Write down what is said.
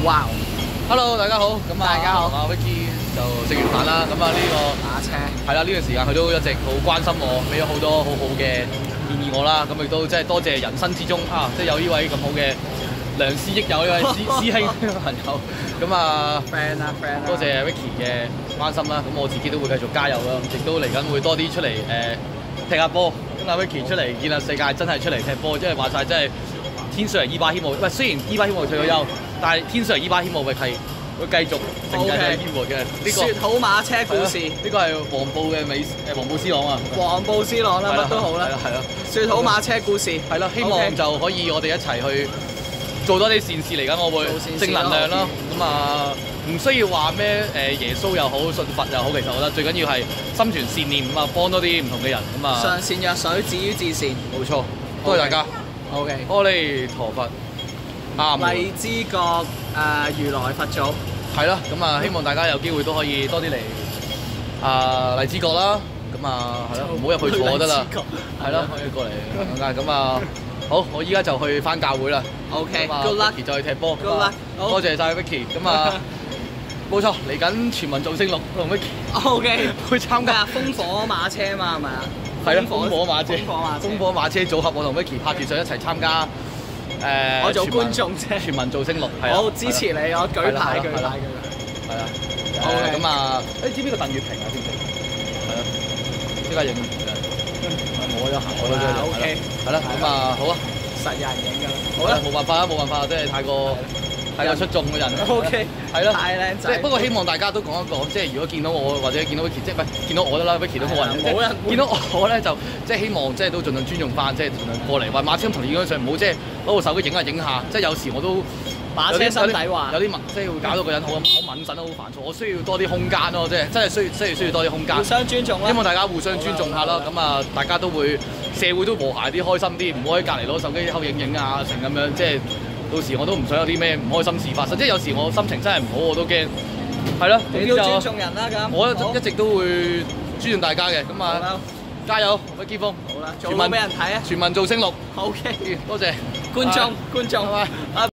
哇 ！Hello， 大家好，咁啊， 大家好， 阿 Vicky 就食完飯啦，咁啊呢個馬車係啦，呢段時間佢都一直好關心我，俾咗好多好好嘅建議我啦，咁亦都即係多謝人生之中啊，即係有呢位咁好嘅良師益友呢位師兄朋友，咁啊 friend 啦 friend 啦， 多謝 Vicky 嘅關心啦，咁我自己都會繼續加油啦，亦都嚟緊會多啲出嚟踢下波，跟阿 Vicky 出嚟見下世界，真係出嚟踢波，即係話晒真係天水圍伊巴希姆，喂雖然伊巴希姆退咗休，但係天水圍伊巴希姆係會繼續承繼佢煙幕嘅呢個。 説好馬車故事， 呢個係黃埔嘅黃埔 C 朗啊， 黃埔 C 朗啦，乜都好啦， 係啦， 説好馬車故事， 係啦，希望就可以我哋一齊去做多啲善事嚟緊，我會正能量啦。咁啊，唔需要話咩耶穌又好，信佛又好，其實我覺得最緊要係心存善念咁啊，幫多啲唔同嘅人咁啊。 上善若水，止於至善。 冇錯，多謝大家。 OK， 阿彌陀佛。啱。 荔枝角如來佛祖。 係啦，咁啊，希望大家有機會都可以多啲嚟荔枝角啦。咁啊，係咯，唔好入去坐就得啦。係咯，可以過嚟咁啊。好，我依家就去翻教會啦。 OK，good luck， 就去踢波。 good luck， 多謝晒 Vicky。咁啊，冇錯，嚟緊全民造星6同 Vicky。 OK， 去參加。 風火馬車嘛係咪啊？ 係啦，風火馬車。 風火馬車組合，我同 Vicky 拍住上一齊參加。 我做觀眾啫。 全民造星6係啊。 好支持你，我舉牌。 係啦。咁啊，知唔知個鄧月平啊？知唔知？係咯，即刻影。我有行過啦。 OK。 係啦，咁啊，好啊。 實有人影㗎啦。 好啦，冇辦法，即係太過出眾嘅人。 OK。係咯。太靚仔。 不過希望大家都講一講，即係如果見到我或者見到 Vicky， 即係唔係見到我得啦 ，Vicky 都冇人。冇人。見到我咧就即係希望即係都盡量尊重翻，即係盡量過嚟。話馬車同你影張相，唔好即係攞部手機影下。即係有時我都。 馬車心底話有啲即係會搞到個人好敏感，好煩躁。我需要多啲空間咯，即係真係需要多啲空間。 互相尊重啦。 希望大家互相尊重下啦。咁啊，大家都會社會都和諧啲、開心啲，唔好喺隔離攞手機偷影啊成咁樣。即係到時我都唔想有啲咩唔開心事發生。即係有時我心情真係唔好，我都驚。係咯， 你都尊重人啦咁。 我一直都會尊重大家嘅。咁啊，加油，Vicky峰。 好啦，做俾人睇啊！ 全民造星6。 OK， 多謝觀眾，拜拜。